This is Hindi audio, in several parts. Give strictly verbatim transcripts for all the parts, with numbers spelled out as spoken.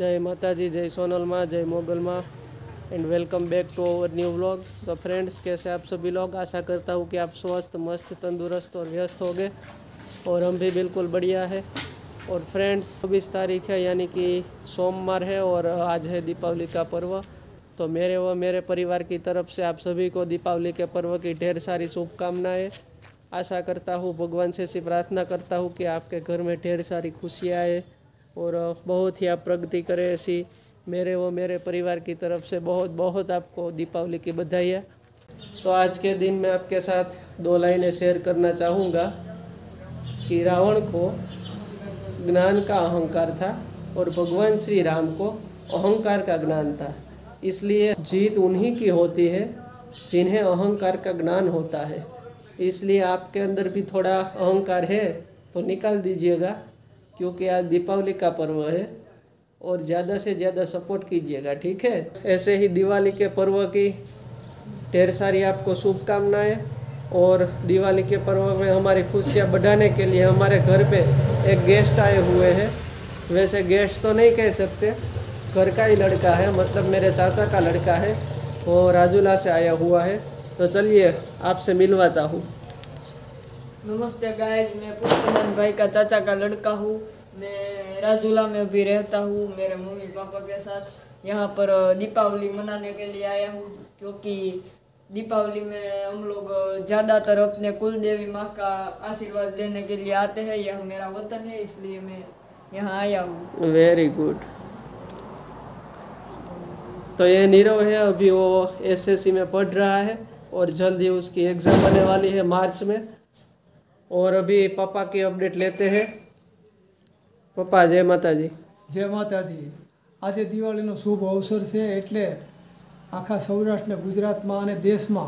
जय माता जी, जय सोनल माँ, जय मोगल माँ and welcome back to our new vlog. तो फ्रेंड्स, कैसे आप सभी लोग? आशा करता हूँ कि आप स्वस्थ, मस्त, तंदुरुस्त और व्यस्त हो गए और हम भी बिल्कुल बढ़िया है। और फ्रेंड्स, चौबीस तारीख है यानी कि सोमवार है और आज है दीपावली का पर्व। तो मेरे व मेरे परिवार की तरफ से आप सभी को दीपावली के पर्व की ढेर सारी शुभकामनाएँ। आशा करता हूँ, भगवान से ऐसी प्रार्थना करता हूँ कि आपके घर में ढेर सारी खुशियाँ आए और बहुत ही आप प्रगति करें, ऐसी मेरे व मेरे परिवार की तरफ से बहुत बहुत आपको दीपावली की बधाई है। तो आज के दिन मैं आपके साथ दो लाइनें शेयर करना चाहूँगा कि रावण को ज्ञान का अहंकार था और भगवान श्री राम को अहंकार का ज्ञान था। इसलिए जीत उन्हीं की होती है जिन्हें अहंकार का ज्ञान होता है। इसलिए आपके अंदर भी थोड़ा अहंकार है तो निकाल दीजिएगा, क्योंकि आज दीपावली का पर्व है और ज़्यादा से ज़्यादा सपोर्ट कीजिएगा, ठीक है। ऐसे ही दिवाली के पर्व की ढेर सारी आपको शुभकामनाएं। और दिवाली के पर्व में हमारी खुशियाँ बढ़ाने के लिए हमारे घर पे एक गेस्ट आए हुए हैं। वैसे गेस्ट तो नहीं कह सकते, घर का ही लड़का है, मतलब मेरे चाचा का लड़का है, वो राजूला से आया हुआ है। तो चलिए आपसे मिलवाता हूँ। नमस्ते गाइस, मैं पुष्पनंद भाई का चाचा का लड़का हूँ। मैं राजूला में भी रहता हूँ मेरे मम्मी पापा के साथ। यहाँ पर दीपावली मनाने के लिए आया हूँ, क्योंकि दीपावली में हम लोग ज़्यादातर अपने कुल देवी माँ का आशीर्वाद लेने के लिए आते हैं। यह मेरा वतन है, इसलिए मैं यहाँ आया हूँ। Very good. तो ये नीरव है, अभी वो एसएससी में पढ़ रहा है और जल्द ही उसकी एग्ज़ाम होने वाली है मार्च में। और अभी पापा की अपडेट लेते हैं। पप्पा, जय माताजी। जय माताजी। आज दिवाळीનો શુભ અવસર છે, એટલે આખા સૌરાષ્ટ્ર ને ગુજરાતમાં અને દેશમાં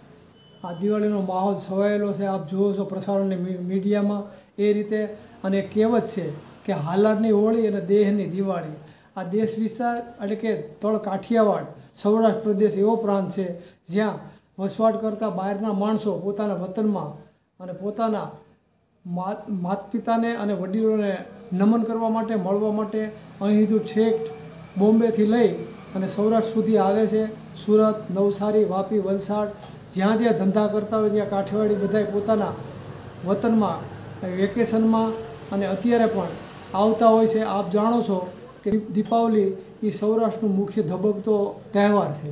આ દિવાળીનો માહોલ છવાયેલો છે। આપ જુઓ છો પ્રસારણની મીડિયામાં એ રીતે। અને કહેવત છે કે હાલારની હોળી અને દેહની દિવાળી। આ દેશ વિસ્તાર એટલે કે તળ કાઠિયાવાડ સૌરાષ્ટ્ર પ્રદેશ એવો પ્રાંત છે જ્યાં વસવાટ કરતા બહારના માણસો પોતાના વતનમાં અને પોતાના માત માત પિતાને અને વડીલોને નમન કરવા માટે, મળવા માટે અહીં તો છેક બોમ્બેથી લઈ અને સૌરાષ્ટ્ર સુધી આવે છે। સુરત, નવસારી, વાપી, વલસાડ, જ્યાં જ્યાં ધંધા કરતા હોય ત્યાં કાઠિયાવાડી બધાય પોતાના વતનમાં વેકેશનમાં અને અત્યારે પણ આવતા હોય છે। આપ જાણો છો કે દીપાવલી એ સૌરાષ્ટ્રનું મુખ્ય ધબકતો તહેવાર છે।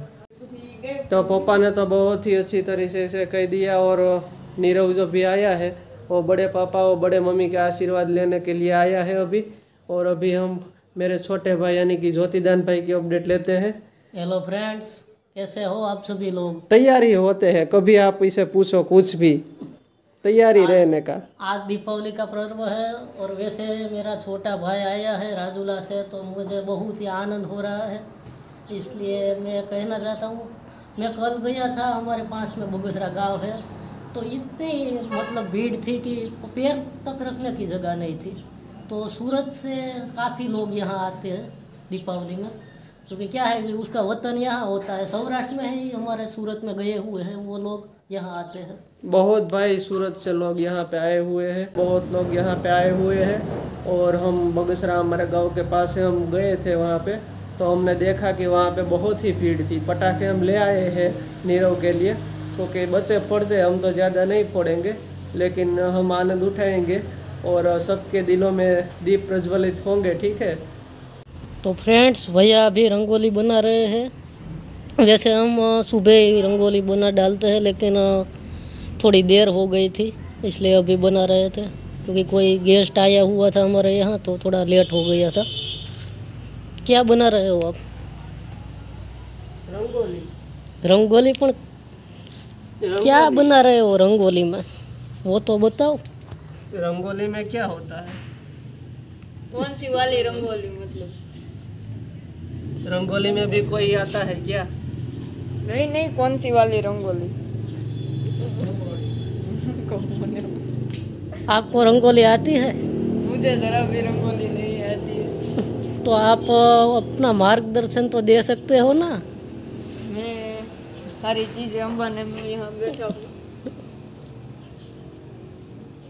तो पापा ने तो बहुत ही अच्छी तरीके से कह दिया। और नीरव जो भी आया है वो बड़े पापा और बड़े मम्मी के आशीर्वाद लेने के लिए आया है अभी। और अभी हम मेरे छोटे भाई यानी कि ज्योतिदान भाई की अपडेट लेते हैं। हेलो फ्रेंड्स, कैसे हो आप सभी लोग? तैयारी होते हैं, कभी आप इसे पूछो कुछ भी, तैयारी रहने का। आज दीपावली का पर्व है और वैसे मेरा छोटा भाई आया है राजूला से, तो मुझे बहुत ही आनंद हो रहा है। इसलिए मैं कहना चाहता हूँ, मैं कल गया था, हमारे पास में बगसरा गांव है, तो इतनी मतलब भीड़ थी कि पैर तक रखने की जगह नहीं थी। तो सूरत से काफ़ी लोग यहाँ आते हैं दीपावली में, क्योंकि क्या है कि उसका वतन यहाँ होता है, सौराष्ट्र में ही हमारे सूरत में गए हुए हैं वो लोग यहाँ आते हैं। बहुत भाई सूरत से लोग यहाँ पे आए हुए हैं, बहुत लोग यहाँ पे आए हुए हैं। और हम बगसरा हमारे गांव के पास है, हम गए थे वहाँ पे, तो हमने देखा कि वहाँ पे बहुत ही भीड़ थी। पटाखे हम ले आए हैं नीरव के लिए, क्योंकि बच्चे फोड़ते, हम तो ज़्यादा नहीं फोड़ेंगे, लेकिन हम आनंद उठाएंगे और सबके दिलों में दीप प्रज्वलित होंगे, ठीक है। तो फ्रेंड्स, भैया अभी रंगोली बना रहे हैं। वैसे हम सुबह ही रंगोली बना डालते हैं, लेकिन थोड़ी देर हो गई थी, इसलिए अभी बना रहे थे, क्योंकि कोई गेस्ट आया हुआ था हमारे यहाँ, तो थोड़ा लेट हो गया था। क्या बना रहे हो आप? रंगोली। रंगोली पर क्या बना रहे हो रंगोली में, वो तो बताओ। रंगोली में क्या होता है? कौन सी वाली रंगोली? मतलब रंगोली में भी कोई आता है क्या? नहीं नहीं, कौन सी वाली रंगोली? आपको रंगोली आती है? मुझे जरा भी रंगोली नहीं आती है। तो आप अपना मार्गदर्शन तो दे सकते हो ना। मैं सारी चीजें अंबाने में यहाँ बैठा हूँ।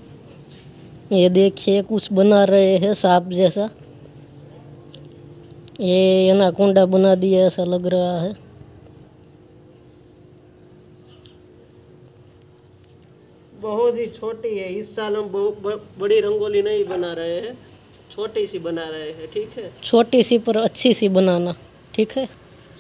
ये देखिए कुछ बना रहे हैं सांप जैसा। ये एनाकोंडा बना दिया ऐसा लग रहा है। बहुत ही छोटी है, इस साल हम बहुत ब- बड़ी रंगोली नहीं बना रहे हैं, छोटी सी बना रहे हैं। ठीक है, छोटी सी पर अच्छी सी बनाना, ठीक है।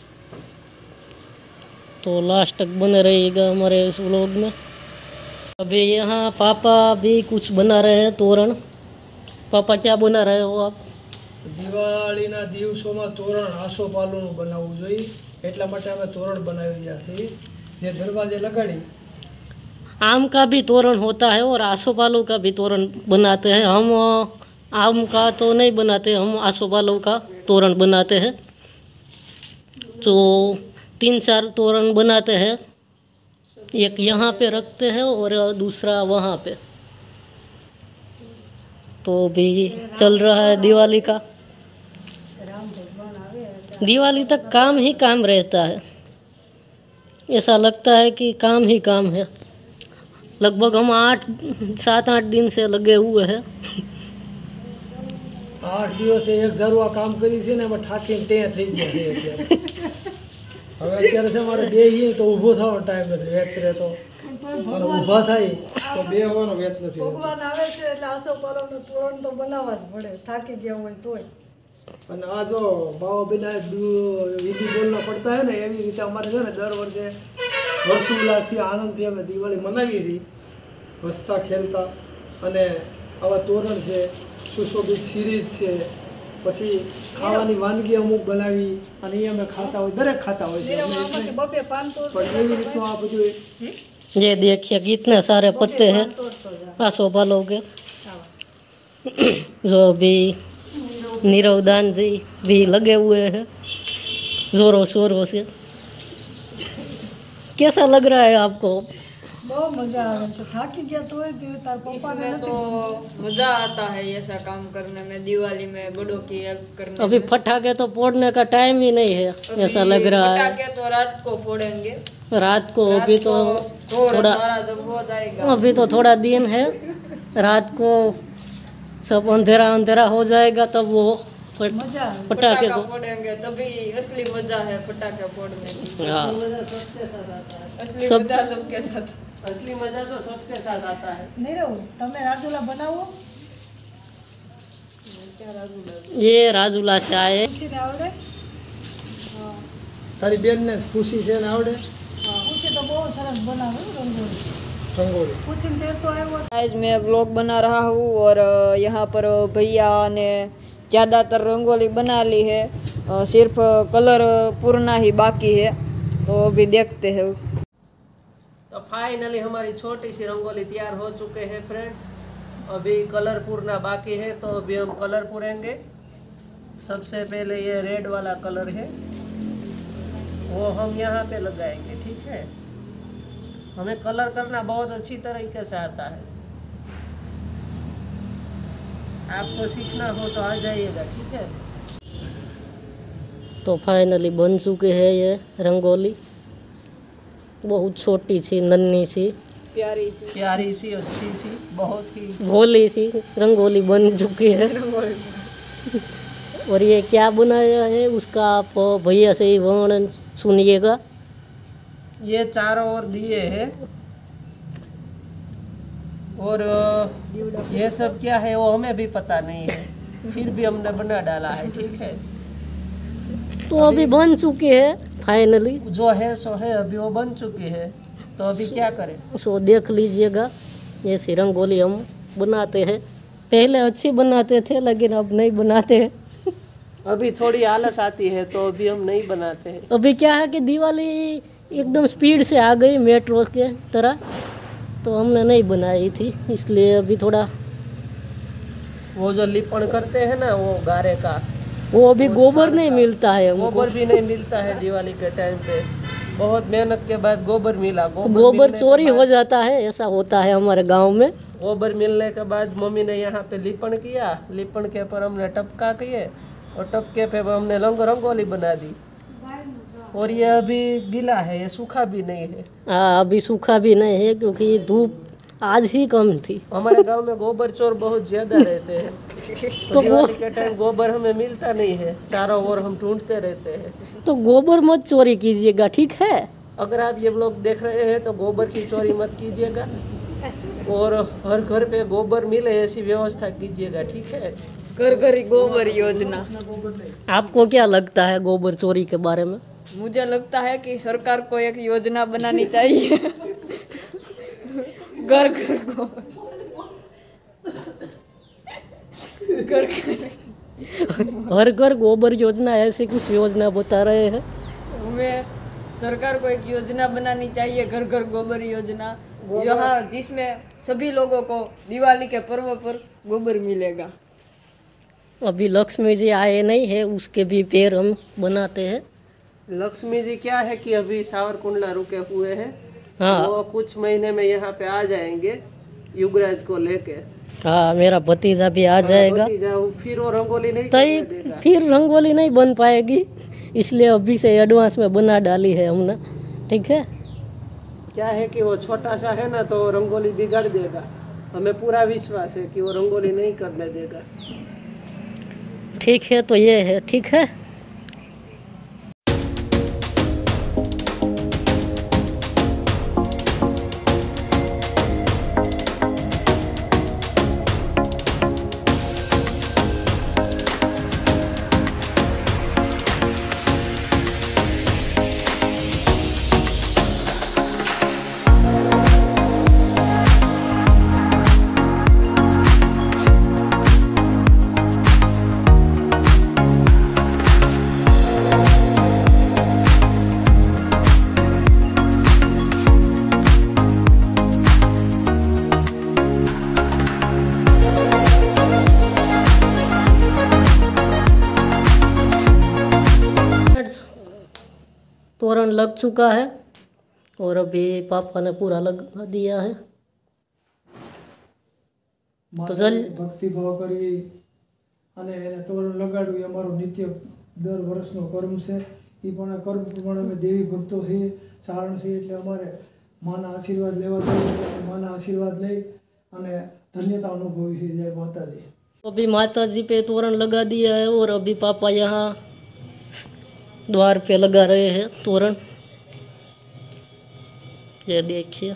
तो लास्ट तक बने रहिएगा हमारे इस व्लॉग में। अभी यहाँ पापा भी कुछ बना रहे हैं, तोरण। पापा क्या बना रहे हो आप? દિવાળીના દિવસોમાં તોરણ આસોપાલવનું બનાવવું જોઈએ, એટલા માટે અમે તોરણ બનાવી રહ્યા છીએ, જે દરવાજે લગાડી आम का भी तोरण होता है और आसोपालव का भी तोरण बनाते हैं। हम अ, आम का तो नहीं बनाते, हम आसोपालव का तोरण बनाते हैं। तो तीन चार तोरण बनाते हैं, एक यहाँ पे रखते हैं और दूसरा वहाँ पे। तो भी चल रहा है दिवाली का। दिवाली तक काम ही काम रहता है, ऐसा लगता है कि काम ही काम है। लगभग हम आठ सात आठ दिन से लगे हुए हैं। આઠ દિવસે એક ધારું આ કામ કરી છે ને એમાં ઠાકીને ત્યાં થઈ ગયા છે અત્યારે. હવે અત્યારે છે મારે બેહીએ તો ઊભો થવાનો ટાઈમ નથી, વેત રહેતો અને ઊભા થાય તો બેહવાનો વેત નથી રહેતો. ભગવાન આવે છે એટલે આસોપાલવનું તોરણ તો બનાવવા જ પડે, થાકી ગયા હોય તોય. અને આ જો બાવા બેના વિધિ બોલના પડતા હોય ને એવી રીતે અમારે છે ને દર વર્ષે હર્ષોલ્લાસથી આનંદથી અમે દિવાળી મનાવીએ છીએ, હસતા ખેલતા. અને આવા તોરણ છે, સુશોભિત સિરીજ છે, પછી ખાવાની વાનગી અમુક બનાવી અને એ અમે ખાતા હોય, દરેક ખાતા હોય છે અમે એટલે. આમાંથી બપે પાન તોડ પણ એવી રીતનું આ બધું ये देखिए कितने सारे पत्ते हैं आसोपालव के, जो अभी नीरव दान जी भी लगे हुए हैं जोरों शोरों से। कैसा लग रहा है आपको? બહુ મજા આવે છે, થાકી ગયા તોય તે તાર પપ્પાને इसमें तो मजा आता है ऐसा काम करने में, दिवाली में बड़ों की हेल्प करने अभी में। पटाखे तो फोड़ने का टाइम ही नहीं है, ऐसा अभी लग रहा है। पटाखे तो रात को फोड़ेंगे, रात को अभी तो थोड़ा थोड़ा थोड़ा जब हो जाएगा अभी तो थोड़ा दिन है, रात को सब अंधेरा अंधेरा हो जाएगा तब वो पट- મજા આવે. पटाखे पटाखा को फोड़ेंगे, तभी असली मजा है पटाखे फोड़ने की। हाँ असली सब- मजा सबके साथ। असली मजा तो सबके साथ आता है। નીરવ તમે રાજુલા બનાવો, ये राजूला से आए। ખુશીને આવડે? તારી બેનને ખુશી છે ને આવડે ખુશી તો બહુ સરસ બનાવે હો રંગોળી. રંગોળી. ખુશીને તે તો આવ્યો आज मैं ब्लॉग बना रहा हूँ और अ, यहाँ पर भैया ने ज़्यादातर रंगोली बना ली है, अ, सिर्फ कलर पूरना ही बाकी है, तो अभी देखते हैं। तो फाइनली हमारी छोटी सी रंगोली तैयार हो चुके हैं फ्रेंड्स। अभी कलर पूरना बाकी है, तो अभी हम कलर पूरेंगे। सबसे पहले ये रेड वाला कलर है, वो हम यहाँ पे लगाएंगे। ठीक है, हमें कलर करना बहुत अच्छी तरीके से आता है, आपको सीखना हो तो आ जाइएगा। ठीक है, तो फाइनली बन चुके हैं ये रंगोली, बहुत छोटी सी नन्ही सी प्यारी सी प्यारी सी अच्छी सी बहुत ही भोली सी रंगोली बन चुकी है। और ये क्या बनाया है उसका आप भैया से ही वर्णन सुनिएगा। ये चारों ओर दिए हैं और अ, ये सब क्या है वो हमें भी पता नहीं है, फिर भी हमने बना डाला है। ठीक है, तो अभी बन चुके हैं फाइनली, जो है सो है, अभी वो बन चुकी है, तो अभी क्या करें। सो देख लीजिएगा। ऐसी रंगोली हम बनाते हैं, पहले अच्छी बनाते थे लेकिन अब नहीं बनाते हैं। अभी थोड़ी आलस आती है तो अभी हम नहीं बनाते हैं। अभी क्या है कि दिवाली एकदम स्पीड से आ गई मेट्रो के तरह, तो हमने नहीं बनाई थी, इसलिए अभी थोड़ा वो जो लिपण करते हैं ना वो गारे का, वो अभी गोबर नहीं मिलता है हमको। गोबर भी नहीं मिलता है दिवाली के टाइम पे। बहुत मेहनत के बाद गोबर मिला। गोबर गोबर मिलने के चोरी बाद- हो जाता है, ऐसा होता है हमारे गांव में। गोबर मिलने के बाद मम्मी ने यहाँ पे लिपण किया, लिपण के पर हमने टपका किए और टपके पे हमने रंग रंगोली बना दी। और ये अभी गीला है, ये सूखा भी नहीं है। हाँ अभी सूखा भी नहीं है क्योंकि धूप आज ही कम थी। हमारे गांव में गोबर चोर बहुत ज्यादा रहते हैं, तो तो दिवाली के टाइम गोबर हमें मिलता नहीं है, चारों ओर हम ढूंढते रहते हैं। तो गोबर मत चोरी कीजिएगा, ठीक है? अगर आप ये व्लॉग देख रहे हैं तो गोबर की चोरी मत कीजिएगा और हर घर पे गोबर मिले ऐसी व्यवस्था कीजिएगा, ठीक है? घर घर गोबर योजना। आपको क्या लगता है गोबर चोरी के बारे में? मुझे लगता है कि सरकार को एक योजना बनानी चाहिए घर घर गोबर, घर घर हर घर गोबर योजना, ऐसी कुछ योजना बता रहे हैं। हमें सरकार को एक योजना बनानी चाहिए, घर घर गोबर योजना, यहाँ जिसमें सभी लोगों को दिवाली के पर्व पर गोबर मिलेगा। अभी लक्ष्मी जी आए नहीं है, उसके भी पेड़ हम बनाते हैं। लक्ष्मी जी क्या है कि अभी सावर कुंडला रुके हुए हैं, हाँ वो कुछ महीने में यहाँ पे आ जाएंगे युगराज को लेके। हाँ, मेरा भतीजा भी आ जाएगा, भतीजा, वो फिर वो रंगोली नहीं तई करने देगा। फिर रंगोली नहीं बन पाएगी, इसलिए अभी से एडवांस में बना डाली है हमने, ठीक है? क्या है कि वो छोटा सा है ना, तो वो रंगोली बिगाड़ देगा। हमें पूरा विश्वास है कि वो रंगोली नहीं करने देगा। ठीक है, तो ये है, ठीक है। तोरण लग चुका है और अभी पापा ने पूरा लगा दिया है। तो चल ભક્તિ ભાવ કરવી અને એને તોરણ લગાડવું એ અમારો નિત્ય દર વર્ષનો કર્મ છે। એ પણ આ કર્મ પ્રમાણે અમે દેવી ભક્તો છીએ, ચારણ છીએ, એટલે અમારે માના આશીર્વાદ લેવા જોઈએ। માના આશીર્વાદ લઈ અને ધન્યતા અનુભવી છે। જય માતાજી। अभी माता जी पे तोरण लगा दिया है और अभी पापा यहाँ द्वार पे लगा रहे हैं तोरण, ये देखिए।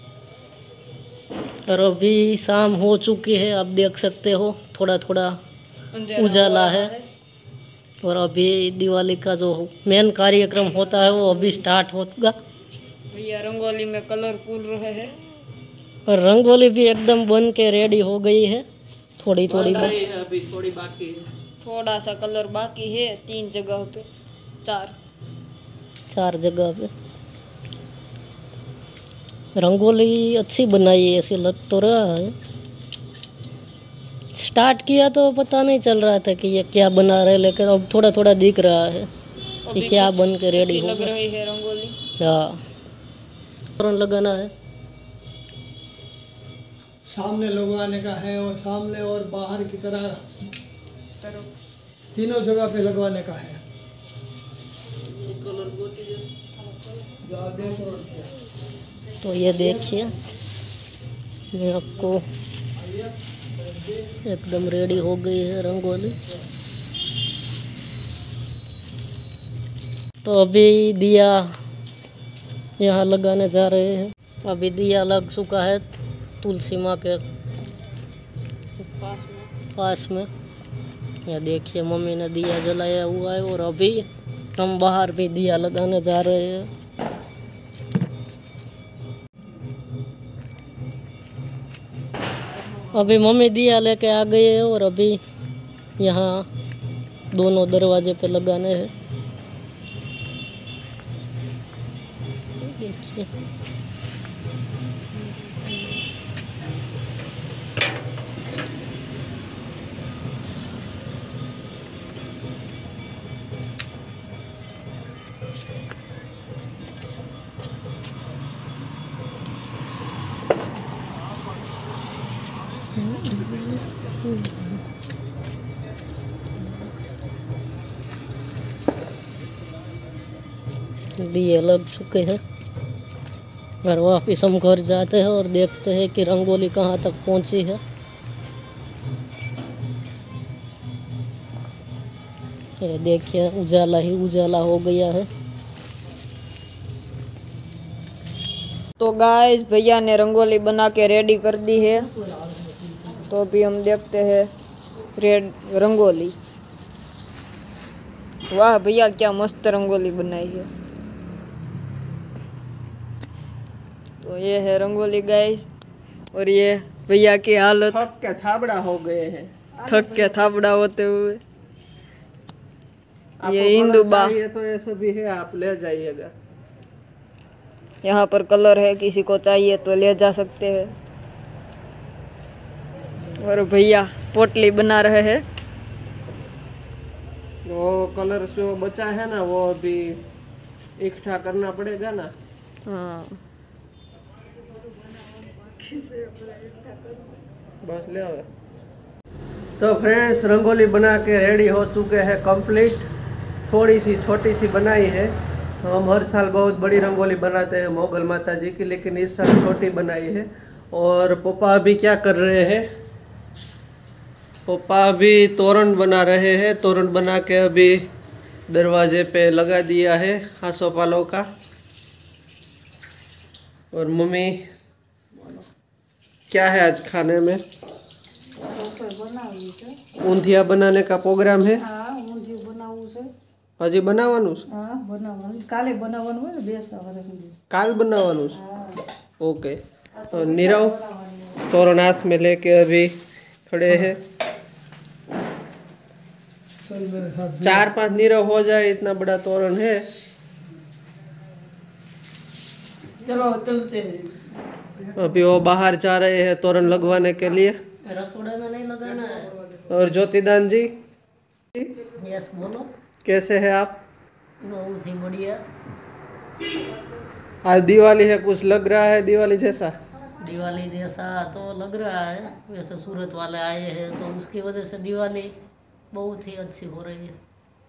और अभी शाम हो चुकी है, आप देख सकते हो थोड़ा थोड़ा उजाला है। और अभी दिवाली का जो मेन कार्यक्रम होता है वो अभी स्टार्ट होगा। भैया रंगोली में कलर पूर रहे हैं और रंगोली भी एकदम बन के रेडी हो गई है, थोड़ी थोड़ी बन रही है, अभी थोड़ी बाकी है। थोड़ा सा कलर बाकी है, तीन जगह पे, चार चार जगह पे। रंगोली अच्छी बनाई है, ऐसे लग तो रहा है। स्टार्ट किया तो पता नहीं चल रहा था कि ये क्या बना रहे, लेकिन अब थोड़ा थोड़ा दिख रहा है कि क्या बन के रेडी लग हो रही है रंगोली। हाँ, तोरण लगाना है, सामने लगवाने का है और सामने और बाहर की तरह तीनों जगह पे लगवाने का है। तो ये देखिए, मैं आपको एकदम रेडी हो गई है रंगोली। तो अभी दिया यहाँ लगाने जा रहे हैं। अभी दिया लग चुका है तुलसी माँ के पास में पास में। यह देखिए, मम्मी ने दिया जलाया हुआ है और अभी हम बाहर भी दिया लगाने जा रहे हैं। अभी मम्मी दिया लेके आ गई है और अभी यहाँ दोनों दरवाजे पे लगाने हैं। देखिए, दिए लग चुके हैं। और वापिस हम घर जाते हैं और देखते हैं कि रंगोली कहाँ तक पहुँची है। ये देखिए उजाला ही उजाला हो गया है। तो गाइस भैया ने रंगोली बना के रेडी कर दी है, तो अभी हम देखते हैं रेड रंगोली। वाह भैया क्या मस्त रंगोली बनाई है। तो ये है रंगोली गाइस, और ये भैया की हालत थक के थाबड़ा हो गए हैं। थक के थाबड़ा होते हुए। आपको ये हिंदू कलर बा चाहिए तो ऐसा भी है, आप ले जाइएगा। यहाँ पर कलर है, किसी को चाहिए तो ले जा सकते हैं। और भैया पोटली बना रहे हैं। वो कलर जो बचा है ना वो अभी इकट्ठा करना पड़ेगा ना। हाँ बस ले आओ। तो फ्रेंड्स रंगोली बना के रेडी हो चुके हैं कंप्लीट। थोड़ी सी छोटी सी बनाई है। हम हर साल बहुत बड़ी रंगोली बनाते हैं मोगल माता जी की, लेकिन इस साल छोटी बनाई है। और पापा अभी क्या कर रहे हैं? पापा अभी तोरण बना रहे हैं। तोरण बना के अभी दरवाजे पे लगा दिया है आसोपालों का। और मम्मी क्या है आज खाने में? ઊંધિયા बनाने का प्रोग्राम है। હા ઊંધિયું બનાવવું છે। હજી બનાવવાનું છે? હા બનાવવાનું, કાલે બનાવવાનું હોય ને બેસતા વરસ સુધી। કાલ બનાवવાનું છે? ओके। तो नीरव तोरण हाथ में लेके अभी खड़े हैं। चल मेरे साथ। चार पांच नीरव हो जाए इतना बड़ा तोरण है। चलो चलते हैं। अभी वो बाहर जा रहे हैं तोरण लगवाने के लिए। रसोड़े में नहीं लगाना है। और ज्योतिदान जी यस बोलो। कैसे हैं आप? बहुत ही बढ़िया। आज दिवाली है, कुछ लग रहा है दिवाली जैसा? दिवाली जैसा तो लग रहा है। वैसे सूरत वाले आए हैं तो उसकी वजह से दिवाली बहुत ही अच्छी हो रही है।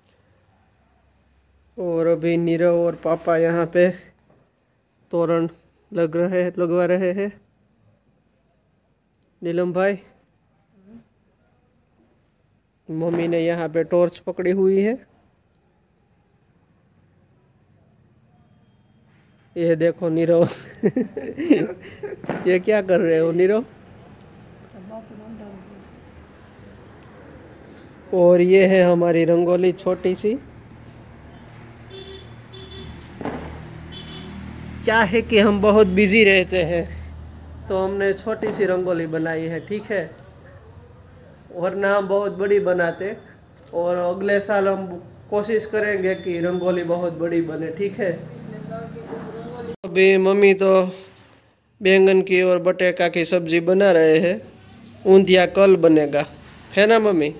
और अभी नीरव और पापा यहाँ पे तोरण लग रहे लगवा रहे हैं। नीलम भाई, मम्मी ने यहाँ पे टॉर्च पकड़ी हुई है। ये देखो नीरव ये क्या कर रहे हो नीरव? और ये है हमारी रंगोली छोटी सी। क्या है कि हम बहुत बिजी रहते हैं तो हमने छोटी सी रंगोली बनाई है, ठीक है। वरना हम बहुत बड़ी बनाते, और अगले साल हम कोशिश करेंगे कि रंगोली बहुत बड़ी बने, ठीक है। अभी मम्मी तो बैंगन की और बटेका की सब्जी बना रहे हैं। ऊंधिया कल बनेगा, है ना मम्मी?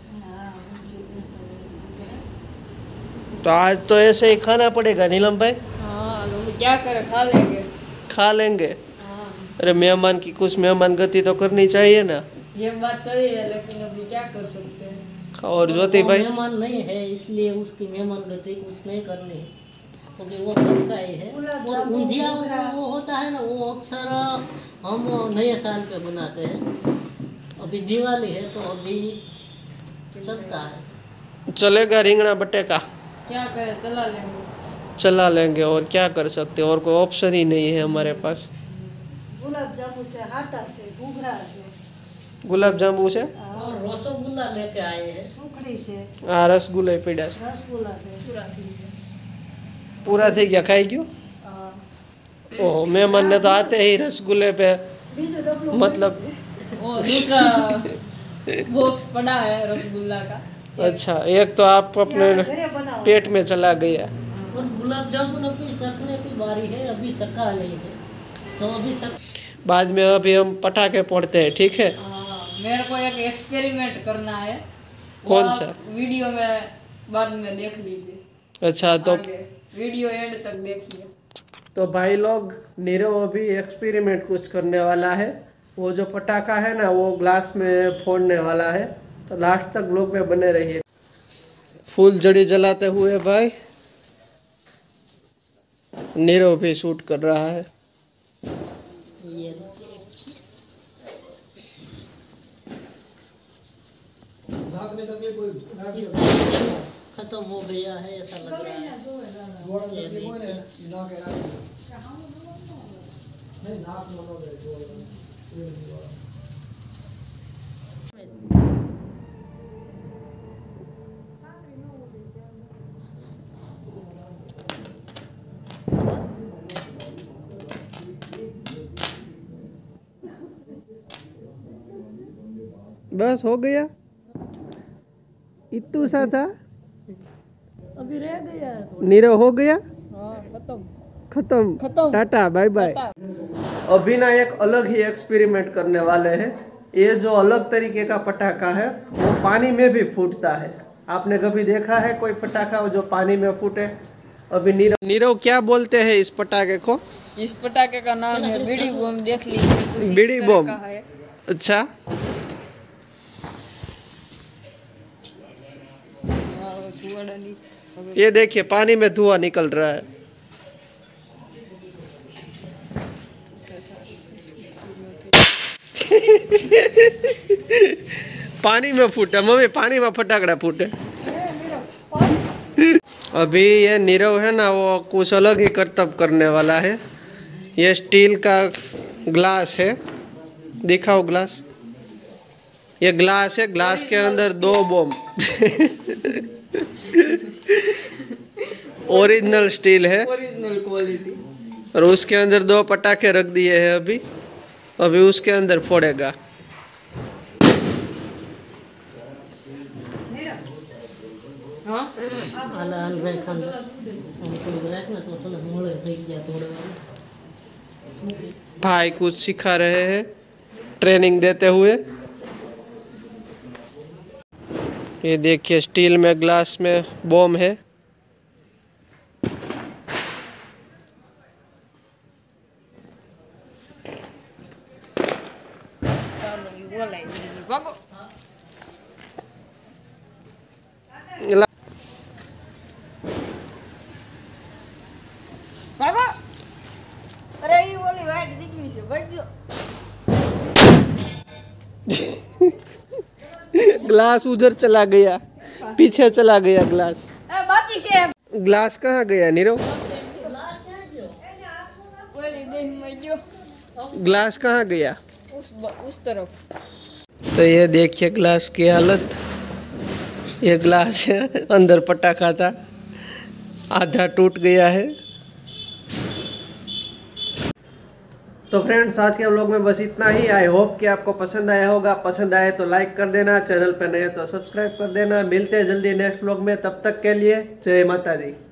तो आज तो ऐसे ही खाना पड़ेगा नीलम भाई। हाँ तो क्या करें, खा लेंगे। खा लेंगे। हाँ अरे मेहमान की कुछ मेहमान गति तो करनी चाहिए ना। ये बात सही है, लेकिन अभी क्या कर सकते हैं। और ज्योति वो भाई मेहमान नहीं है इसलिए उसकी मेहमान गति कुछ नहीं करनी है, क्योंकि वो घर का ही है। और ऊंधिया वो होता है ना, वो अक्सर हम नए साल पे बनाते हैं। अभी दिवाली है तो अभी चलता है। चलेगा रिंगना बटेका क्या करें, चला लेंगे। चला लेंगे, और क्या कर सकते हैं, और कोई ऑप्शन ही नहीं है हमारे पास। ગુલાબ જાંબુ છે, હાટા છે, ઘૂઘરા છે, गुलाब जामुन से और रसगुल्ला लेके आए हैं। સુખડી છે, आ रसगुल्ला पीड़ा છે। રસગુલ્લા છે। पूरा थी गया खाई क्यों? ओह मेहमान ने तो आते ही रसगुल्ले पे બીજું ડબલું मतलब वो दूसरा बॉक्स पड़ा है रसगुल्ला का। अच्छा, एक तो आप अपने ઘરે બનાવો। पेट में चला गया। और गुलाब जामुन अभी चखने की बारी है, अभी चखा नहीं है तो अभी चख। बाद में अभी हम पटाखे फोड़ते हैं, ठीक है। हाँ, मेरे को एक एक्सपेरिमेंट करना है। वो कौन आप सा? वीडियो में बाद में देख लीजिए। अच्छा तो आगे वीडियो एंड तक देखिए। तो भाई लोग, नीरव अभी एक्सपेरिमेंट कुछ करने वाला है। वो जो पटाखा है ना वो ग्लास में फोड़ने वाला है, तो लास्ट तक ब्लॉग में बने रहिए। फूल जड़ी जलाते हुए भाई नीरव भी शूट कर रहा है। ये देखिए, इसका खत्म हो गया है ऐसा लग रहा है। ये देखिए, बस हो गया, इतू सा था। अभी रह गया है थोड़ा। नीरव हो गया, हाँ खत्म खत्म खत्म। Tata bye bye. अभी ना एक अलग ही एक्सपेरिमेंट करने वाले हैं। ये जो अलग तरीके का पटाखा है वो पानी में भी फूटता है। आपने कभी देखा है कोई पटाखा जो पानी में फूटे? अभी नीरव नीरव क्या बोलते हैं इस पटाखे को? इस पटाखे का नाम है बीड़ी बम। देख लीजिए कुछ इस बीड़ी तरह बम। का है। अच्छा, हाँ, वो धुआं डाली। ये देखिए पानी में धुआं निकल रहा है। पानी में फूटे मम्मी, पानी में फटाकड़ा फूटे। अभी ये नीरव है ना, वो कुछ अलग ही करतब करने वाला है। ये स्टील का ग्लास है, दिखाओ ग्लास। ये ग्लास है, ग्लास के अंदर दो बम ओरिजिनल स्टील है ओरिजिनल क्वालिटी। और उसके अंदर दो पटाखे रख दिए हैं। अभी अभी उसके अंदर फोड़ेगा। हाँ हाल हाल भाई खान हमको राख ना तो थोड़ा मोड़े થઈ ગયા થોડે વાર। भाई कुछ सिखा रहे हैं, ट्रेनिंग देते हुए। ये देखिए स्टील में ग्लास में बम है। ચાલો ઈ બોલાય ભાગો। ભાગો। અરે ઈ ઓલી વાઈટ દીકરી છે, ભાગ્યો। ग्लास उधर चला गया, पीछे चला गया ग्लास। એ બાકી છે ग्लास कहाँ गया नीरव? ઓલી દેહ માં ગયો ग्लास कहाँ गया? उस उस तरफ। तो ये देखिए ग्लास की हालत। ये ग्लास है, अंदर पटाखा था, आधा टूट गया है। तो फ्रेंड्स आज के व्लॉग में बस इतना ही। आई होप कि आपको पसंद आया होगा। पसंद आए तो लाइक कर देना, चैनल पर नए तो सब्सक्राइब कर देना। मिलते हैं जल्दी नेक्स्ट व्लॉग में, तब तक के लिए जय माता दी।